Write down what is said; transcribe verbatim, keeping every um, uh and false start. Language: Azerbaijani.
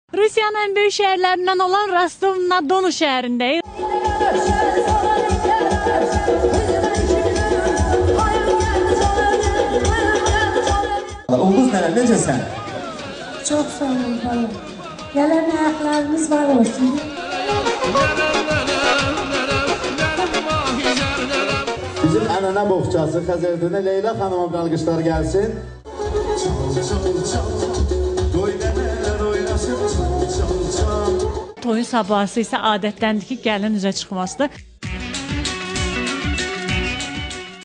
Rusiyanın en büyük şehirlerinden olan Rostov-na-Donu şəhərindəyik. Ulduz nənə, necəsən? Çok sağ olun falan. Gelen ayaklarımız var olsun. Bizim ənənə boğçası Xəzərdinə Leyla xanıma bir alqışlar gəlsin. Toyun sabahısı isə adətləndir ki, gəlin üzə çıxmasıdır.